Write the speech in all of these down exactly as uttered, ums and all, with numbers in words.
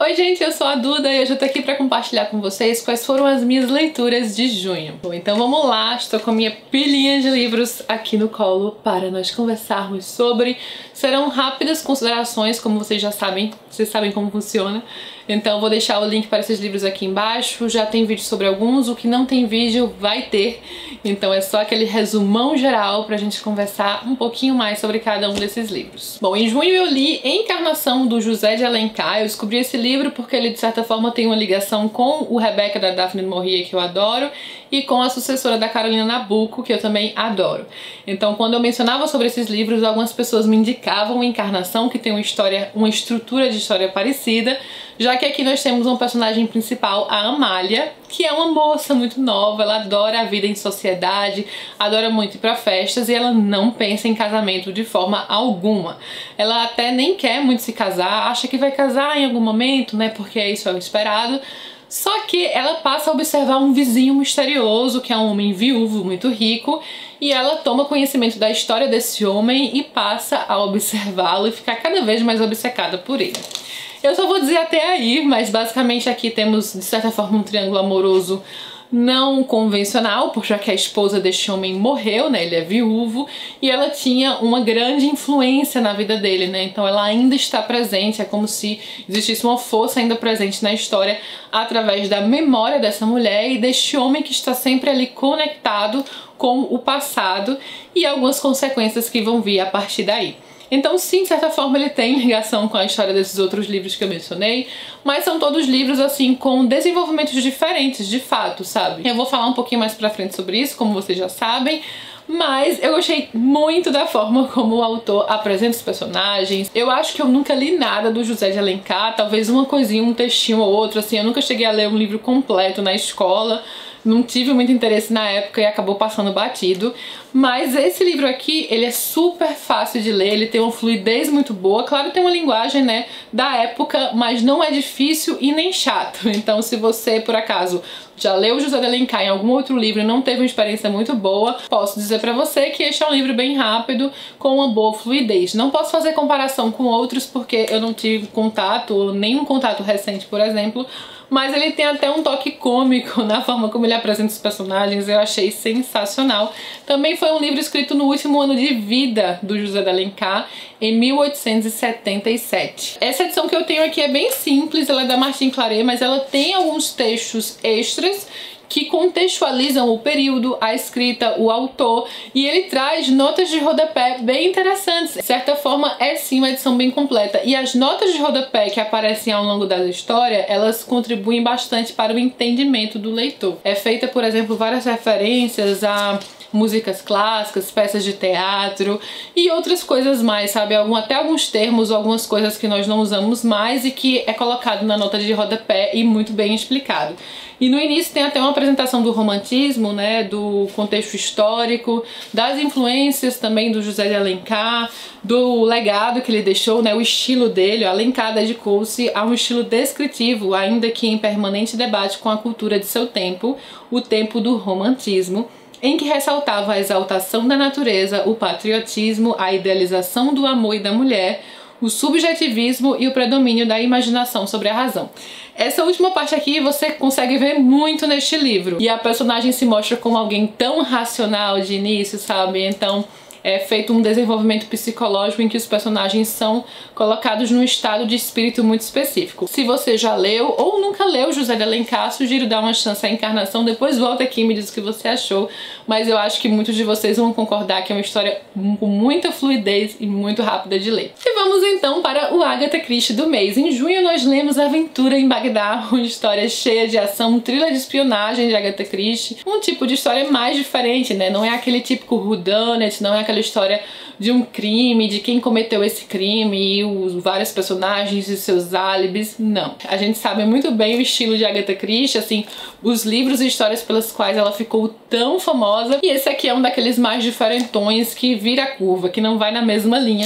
Oi gente, eu sou a Duda e hoje eu tô aqui pra compartilhar com vocês quais foram as minhas leituras de junho. Bom, então vamos lá, estou com a minha pilhinha de livros aqui no colo para nós conversarmos sobre. Serão rápidas considerações, como vocês já sabem, vocês sabem como funciona. Então eu vou deixar o link para esses livros aqui embaixo, já tem vídeo sobre alguns, o que não tem vídeo vai ter. Então é só aquele resumão geral pra gente conversar um pouquinho mais sobre cada um desses livros. Bom, em junho eu li Encarnação, do José de Alencar. Eu descobri esse livro porque ele de certa forma tem uma ligação com o Rebecca da Daphne du Maurier, que eu adoro, e com a sucessora da Carolina Nabuco, que eu também adoro. Então quando eu mencionava sobre esses livros, algumas pessoas me indicavam Encarnação, que tem uma história, uma estrutura de história parecida, já que aqui nós temos uma personagem principal, a Amália, que é uma moça muito nova, ela adora a vida em sociedade, adora muito ir pra festas e ela não pensa em casamento de forma alguma. Ela até nem quer muito se casar, acha que vai casar em algum momento, né, porque isso é o esperado. Só que ela passa a observar um vizinho misterioso, que é um homem viúvo muito rico, e ela toma conhecimento da história desse homem e passa a observá-lo e ficar cada vez mais obcecada por ele. Eu só vou dizer até aí, mas basicamente aqui temos, de certa forma, um triângulo amoroso não convencional, porque já que a esposa deste homem morreu, né, ele é viúvo, e ela tinha uma grande influência na vida dele, né, então ela ainda está presente, é como se existisse uma força ainda presente na história através da memória dessa mulher e deste homem que está sempre ali conectado com o passado e algumas consequências que vão vir a partir daí. Então sim, de certa forma ele tem ligação com a história desses outros livros que eu mencionei, mas são todos livros assim com desenvolvimentos diferentes, de fato, sabe? Eu vou falar um pouquinho mais pra frente sobre isso, como vocês já sabem, mas eu gostei muito da forma como o autor apresenta os personagens. Eu acho que eu nunca li nada do José de Alencar, talvez uma coisinha, um textinho ou outro, assim, eu nunca cheguei a ler um livro completo na escola. Não tive muito interesse na época e acabou passando batido. Mas esse livro aqui, ele é super fácil de ler, ele tem uma fluidez muito boa. Claro, tem uma linguagem, né, da época, mas não é difícil e nem chato. Então se você, por acaso, já leu José de Alencar em algum outro livro e não teve uma experiência muito boa, posso dizer pra você que este é um livro bem rápido, com uma boa fluidez. Não posso fazer comparação com outros porque eu não tive contato, nenhum contato recente, por exemplo, mas ele tem até um toque cômico na forma como ele apresenta os personagens, eu achei sensacional. Também foi um livro escrito no último ano de vida do José de Alencar, em mil oitocentos e setenta e sete. Essa edição que eu tenho aqui é bem simples, ela é da Martin Claret, mas ela tem alguns textos extras que contextualizam o período, a escrita, o autor, e ele traz notas de rodapé bem interessantes. De certa forma, é sim uma edição bem completa. E as notas de rodapé que aparecem ao longo da história, elas contribuem bastante para o entendimento do leitor. É feita, por exemplo, várias referências a músicas clássicas, peças de teatro e outras coisas mais, sabe? Algum, até alguns termos, algumas coisas que nós não usamos mais e que é colocado na nota de rodapé e muito bem explicado. E no início tem até uma apresentação do romantismo, né, do contexto histórico, das influências também do José de Alencar, do legado que ele deixou, né, o estilo dele. O Alencar dedicou-se a um estilo descritivo, ainda que em permanente debate com a cultura de seu tempo, o tempo do romantismo, em que ressaltava a exaltação da natureza, o patriotismo, a idealização do amor e da mulher, o subjetivismo e o predomínio da imaginação sobre a razão. Essa última parte aqui você consegue ver muito neste livro. E a personagem se mostra como alguém tão racional de início, sabe? Então é feito um desenvolvimento psicológico em que os personagens são colocados num estado de espírito muito específico. Se você já leu ou nunca leu José de Alencar, sugiro dar uma chance à Encarnação, depois volta aqui e me diz o que você achou, mas eu acho que muitos de vocês vão concordar que é uma história com muita fluidez e muito rápida de ler. E vamos então para o Agatha Christie do mês. Em junho nós lemos Aventura em Bagdá, uma história cheia de ação, um thriller de espionagem de Agatha Christie, um tipo de história mais diferente, né? Não é aquele típico whodunit, não é aquela história de um crime, de quem cometeu esse crime e os vários personagens e seus álibis, não. A gente sabe muito bem o estilo de Agatha Christie, assim, os livros e histórias pelas quais ela ficou tão famosa, e esse aqui é um daqueles mais diferentões que vira a curva, que não vai na mesma linha,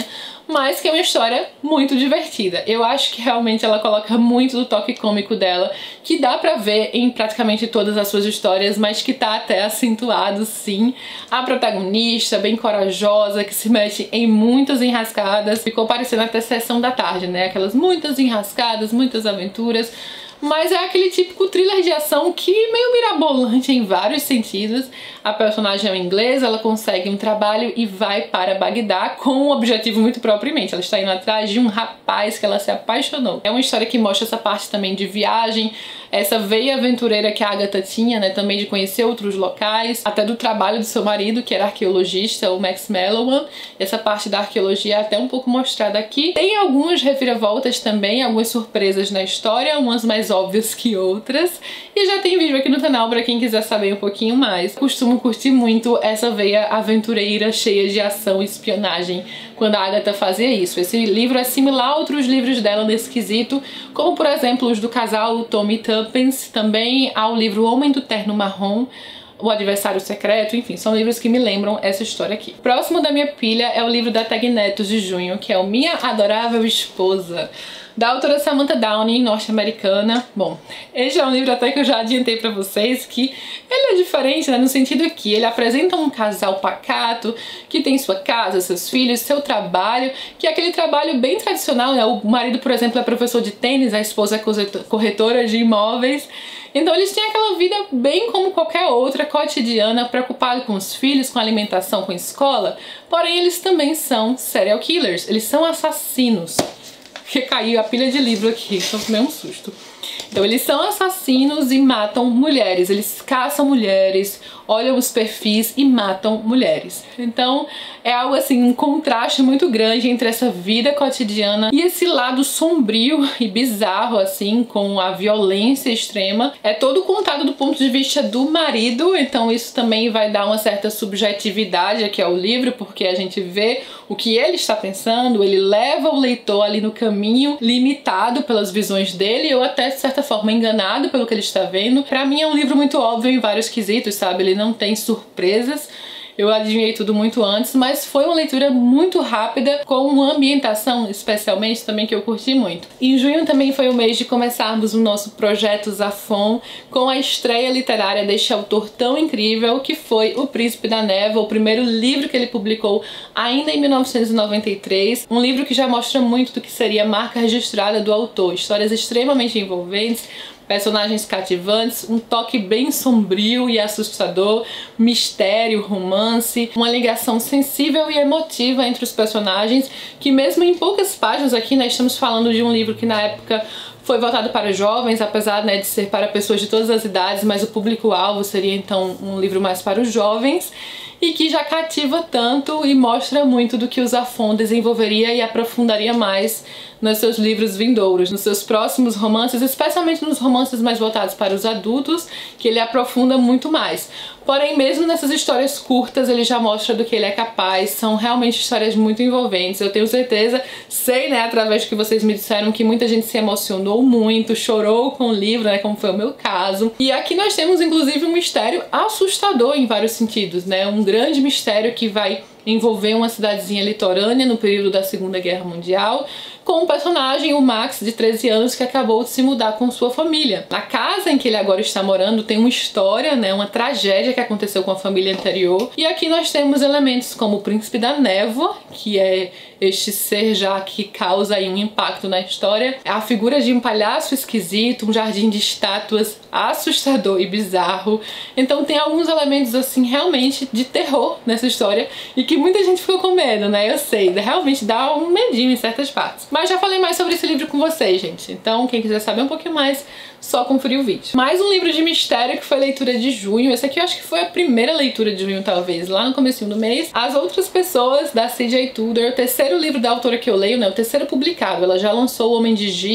mas que é uma história muito divertida. Eu acho que realmente ela coloca muito do toque cômico dela, que dá pra ver em praticamente todas as suas histórias, mas que tá até acentuado sim. A protagonista, bem corajosa, que se mete em muitas enrascadas, ficou parecendo até Sessão da Tarde, né? Aquelas muitas enrascadas, muitas aventuras. Mas é aquele típico thriller de ação que meio mirabolante em vários sentidos. A personagem é inglesa, ela consegue um trabalho e vai para Bagdá com um objetivo muito propriamente. Ela está indo atrás de um rapaz que ela se apaixonou. É uma história que mostra essa parte também de viagem, essa veia aventureira que a Agatha tinha, né, também de conhecer outros locais, até do trabalho do seu marido, que era arqueologista, o Max Mallowan. Essa parte da arqueologia é até um pouco mostrada aqui. Tem algumas reviravoltas também, algumas surpresas na história, umas mais óbvias que outras. E já tem vídeo aqui no canal para quem quiser saber um pouquinho mais. Costumo curtir muito essa veia aventureira cheia de ação e espionagem quando a Agatha fazia isso. Esse livro é similar a outros livros dela nesse quesito, como por exemplo os do casal Tommy Tuppence, também ao livro Homem do Terno Marrom, O Adversário Secreto, enfim, são livros que me lembram essa história aqui. Próximo da minha pilha é o livro da Tag Netos de junho, que é o Minha Adorável Esposa, da autora Samantha Downing, norte-americana. Bom, esse é um livro até que eu já adiantei pra vocês que ele é diferente, né, no sentido que ele apresenta um casal pacato, que tem sua casa, seus filhos, seu trabalho, que é aquele trabalho bem tradicional, né? O marido, por exemplo, é professor de tênis, a esposa é corretora de imóveis. Então eles têm aquela vida bem como qualquer outra, cotidiana, preocupado com os filhos, com a alimentação, com a escola, porém eles também são serial killers, eles são assassinos. Que caiu a pilha de livro aqui, então tomei um susto. Então eles são assassinos e matam mulheres, eles caçam mulheres, olham os perfis e matam mulheres. Então é algo assim, um contraste muito grande entre essa vida cotidiana e esse lado sombrio e bizarro assim, com a violência extrema. É todo contado do ponto de vista do marido, então isso também vai dar uma certa subjetividade aqui ao livro, porque a gente vê o que ele está pensando, ele leva o leitor ali no caminho limitado pelas visões dele, ou até de certa forma enganado pelo que ele está vendo. Pra mim é um livro muito óbvio em vários quesitos, sabe? Ele não tem surpresas. Eu adivinhei tudo muito antes, mas foi uma leitura muito rápida, com uma ambientação especialmente também que eu curti muito. Em junho também foi o mês de começarmos o nosso projeto Zafon, com a estreia literária deste autor tão incrível que foi O Príncipe da Névoa, o primeiro livro que ele publicou ainda em mil novecentos e noventa e três, um livro que já mostra muito do que seria a marca registrada do autor, histórias extremamente envolventes, personagens cativantes, um toque bem sombrio e assustador, mistério, romance, uma ligação sensível e emotiva entre os personagens, que mesmo em poucas páginas aqui, nós estamos falando de um livro que na época foi voltado para jovens, apesar, né, de ser para pessoas de todas as idades, mas o público-alvo seria então um livro mais para os jovens, e que já cativa tanto e mostra muito do que o Zafon desenvolveria e aprofundaria mais nos seus livros vindouros, nos seus próximos romances, especialmente nos romances mais voltados para os adultos, que ele aprofunda muito mais. Porém, mesmo nessas histórias curtas, ele já mostra do que ele é capaz, são realmente histórias muito envolventes. Eu tenho certeza, sei, né, através do que vocês me disseram, que muita gente se emocionou muito, chorou com o livro, né, como foi o meu caso. E aqui nós temos, inclusive, um mistério assustador em vários sentidos, né, um grande mistério que vai envolver uma cidadezinha litorânea no período da Segunda Guerra Mundial, com o personagem, o Max, de treze anos, que acabou de se mudar com sua família. A casa em que ele agora está morando tem uma história, né, uma tragédia que aconteceu com a família anterior, e aqui nós temos elementos como o Príncipe da Névoa, que é este ser já que causa aí um impacto na história, a figura de um palhaço esquisito, um jardim de estátuas assustador e bizarro. Então tem alguns elementos assim realmente de terror nessa história, e que muita gente ficou com medo, né? Eu sei, realmente dá um medinho em certas partes. Mas já falei mais sobre esse livro com vocês, gente. Então quem quiser saber um pouquinho mais, só conferir o vídeo. Mais um livro de mistério que foi leitura de junho. Esse aqui eu acho que foi a primeira leitura de junho, talvez, lá no comecinho do mês. As Outras Pessoas, da C J Tudor, o terceiro livro da autora que eu leio, né? O terceiro publicado. Ela já lançou O Homem de Giz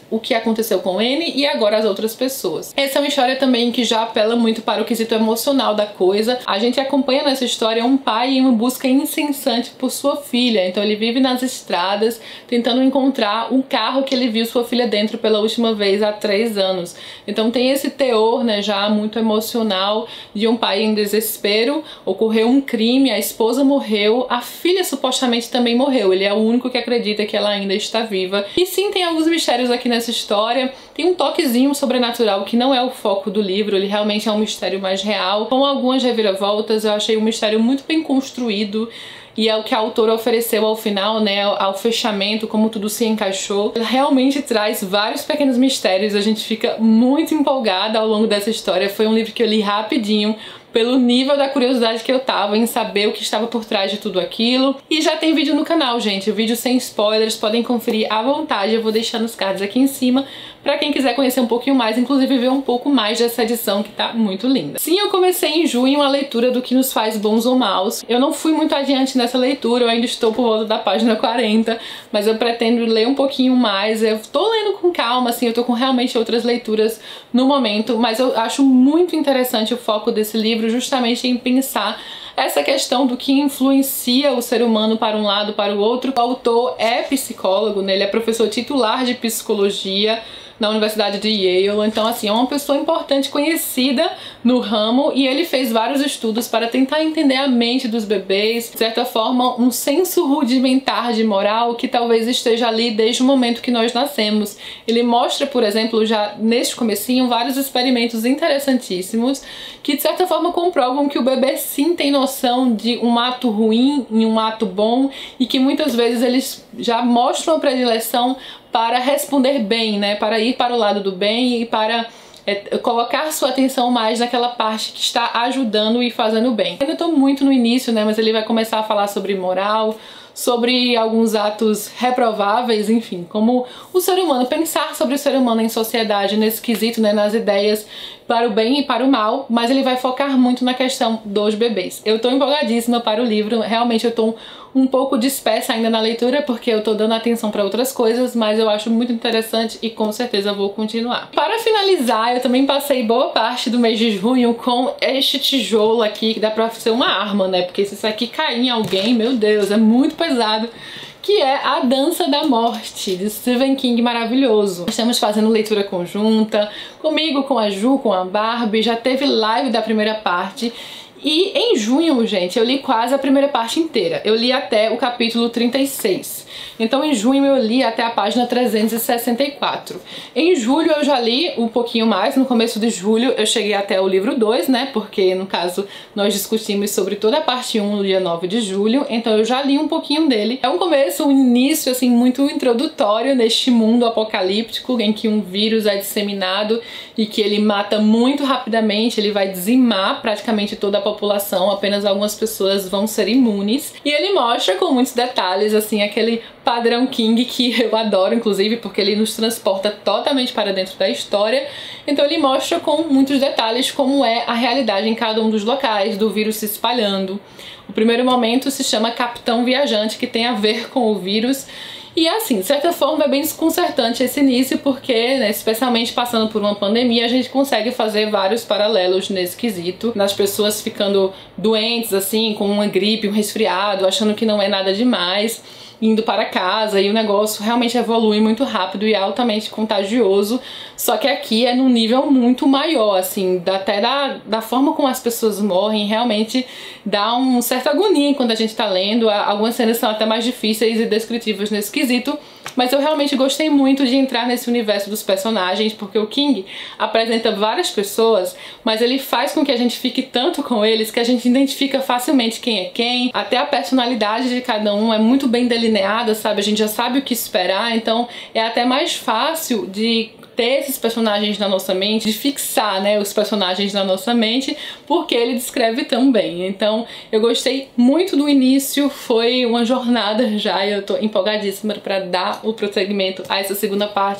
o que aconteceu com Anne e agora as outras pessoas. Essa é uma história também que já apela muito para o quesito emocional da coisa. A gente acompanha nessa história um pai em uma busca incessante por sua filha, então ele vive nas estradas tentando encontrar um carro que ele viu sua filha dentro pela última vez há três anos. Então tem esse teor, né, já muito emocional de um pai em desespero. Ocorreu um crime, a esposa morreu, a filha supostamente também morreu, ele é o único que acredita que ela ainda está viva. E sim, tem alguns mistérios aqui nessa história, tem um toquezinho sobrenatural que não é o foco do livro, ele realmente é um mistério mais real, com algumas reviravoltas. Eu achei um mistério muito bem construído e é o que a autora ofereceu ao final, né, ao fechamento, como tudo se encaixou. Ela realmente traz vários pequenos mistérios, a gente fica muito empolgada ao longo dessa história. Foi um livro que eu li rapidinho, pelo nível da curiosidade que eu tava em saber o que estava por trás de tudo aquilo. E já tem vídeo no canal, gente, o vídeo sem spoilers, podem conferir à vontade, eu vou deixar nos cards aqui em cima pra quem quiser conhecer um pouquinho mais, inclusive ver um pouco mais dessa edição que tá muito linda. Sim, eu comecei em junho a leitura do Que Nos Faz Bons ou Maus. Eu não fui muito adiante nessa leitura, eu ainda estou por volta da página quarenta, mas eu pretendo ler um pouquinho mais. Eu tô lendo com calma, assim, eu tô com realmente outras leituras no momento, mas eu acho muito interessante o foco desse livro justamente em pensar essa questão do que influencia o ser humano para um lado, para o outro. O autor é psicólogo, né? Ele é professor titular de psicologia na Universidade de Yale, então assim, é uma pessoa importante, conhecida no ramo, e ele fez vários estudos para tentar entender a mente dos bebês, de certa forma um senso rudimentar de moral que talvez esteja ali desde o momento que nós nascemos. Ele mostra, por exemplo, já neste comecinho, vários experimentos interessantíssimos que de certa forma comprovam que o bebê sim tem noção de um ato ruim e um ato bom, e que muitas vezes eles já mostram a predileção para responder bem, né, para ir para o lado do bem e para é, colocar sua atenção mais naquela parte que está ajudando e fazendo bem. Eu ainda estou muito no início, né, mas ele vai começar a falar sobre moral, sobre alguns atos reprováveis, enfim, como o ser humano, pensar sobre o ser humano em sociedade nesse quesito, né, nas ideias para o bem e para o mal, mas ele vai focar muito na questão dos bebês. Eu tô empolgadíssima para o livro, realmente eu tô um pouco dispersa ainda na leitura porque eu tô dando atenção para outras coisas, mas eu acho muito interessante e com certeza vou continuar. Para finalizar, eu também passei boa parte do mês de junho com este tijolo aqui, que dá pra ser uma arma, né, porque se isso aqui cair em alguém, meu Deus, é muito pesado, que é A Dança da Morte, de Stephen King, maravilhoso. Estamos fazendo leitura conjunta, comigo, com a Ju, com a Barbie, já teve live da primeira parte. E em junho, gente, eu li quase a primeira parte inteira. Eu li até o capítulo trinta e seis. Então em junho eu li até a página trezentos e sessenta e quatro. Em julho eu já li um pouquinho mais. No começo de julho eu cheguei até o livro dois, né? Porque no caso nós discutimos sobre toda a parte um no dia nove de julho. Então eu já li um pouquinho dele. É um começo, um início assim muito introdutório neste mundo apocalíptico em que um vírus é disseminado e que ele mata muito rapidamente. Ele vai dizimar praticamente toda a população, apenas algumas pessoas vão ser imunes. E ele mostra com muitos detalhes, assim, aquele padrão King que eu adoro, inclusive, porque ele nos transporta totalmente para dentro da história. Então ele mostra com muitos detalhes como é a realidade em cada um dos locais, do vírus se espalhando. O primeiro momento se chama Capitão Viajante, que tem a ver com o vírus. E assim, de certa forma é bem desconcertante esse início, porque, né, especialmente passando por uma pandemia, a gente consegue fazer vários paralelos nesse quesito, nas pessoas ficando doentes, assim, com uma gripe, um resfriado, achando que não é nada demais, indo para casa, e o negócio realmente evolui muito rápido e é altamente contagioso. Só que aqui é num nível muito maior, assim, até da, da forma como as pessoas morrem, realmente dá um certa agonia enquanto a gente tá lendo. Algumas cenas são até mais difíceis e descritivas nesse quesito, mas eu realmente gostei muito de entrar nesse universo dos personagens, porque o King apresenta várias pessoas, mas ele faz com que a gente fique tanto com eles que a gente identifica facilmente quem é quem, até a personalidade de cada um é muito bem delineada, sabe? A gente já sabe o que esperar, então é até mais fácil de ter esses personagens na nossa mente, de fixar, né, os personagens na nossa mente, porque ele descreve tão bem. Então eu gostei muito do início, foi uma jornada já, e eu tô empolgadíssima para dar o prosseguimento a essa segunda parte,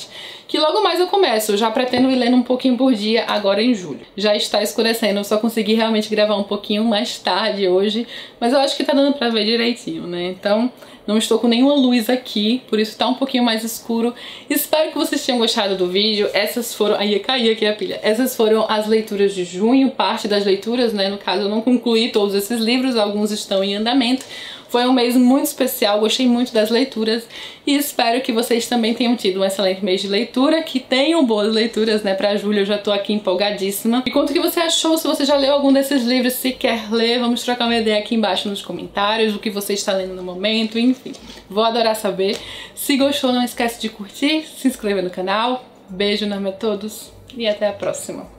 que logo mais eu começo. Eu já pretendo ir lendo um pouquinho por dia agora em julho. Já está escurecendo, eu só consegui realmente gravar um pouquinho mais tarde hoje, mas eu acho que tá dando pra ver direitinho, né? Então não estou com nenhuma luz aqui, por isso tá um pouquinho mais escuro. Espero que vocês tenham gostado do vídeo. Essas foram... Aí ia cair aqui a pilha. Essas foram as leituras de junho, parte das leituras, né? No caso, eu não concluí todos esses livros, alguns estão em andamento. Foi um mês muito especial, gostei muito das leituras e espero que vocês também tenham tido um excelente mês de leitura, que tenham boas leituras, né, pra julho. Eu já tô aqui empolgadíssima. Me conta o que você achou, se você já leu algum desses livros, se quer ler, vamos trocar uma ideia aqui embaixo nos comentários, o que você está lendo no momento, enfim. Vou adorar saber. Se gostou, não esquece de curtir, se inscrever no canal. Beijo enorme a todos e até a próxima.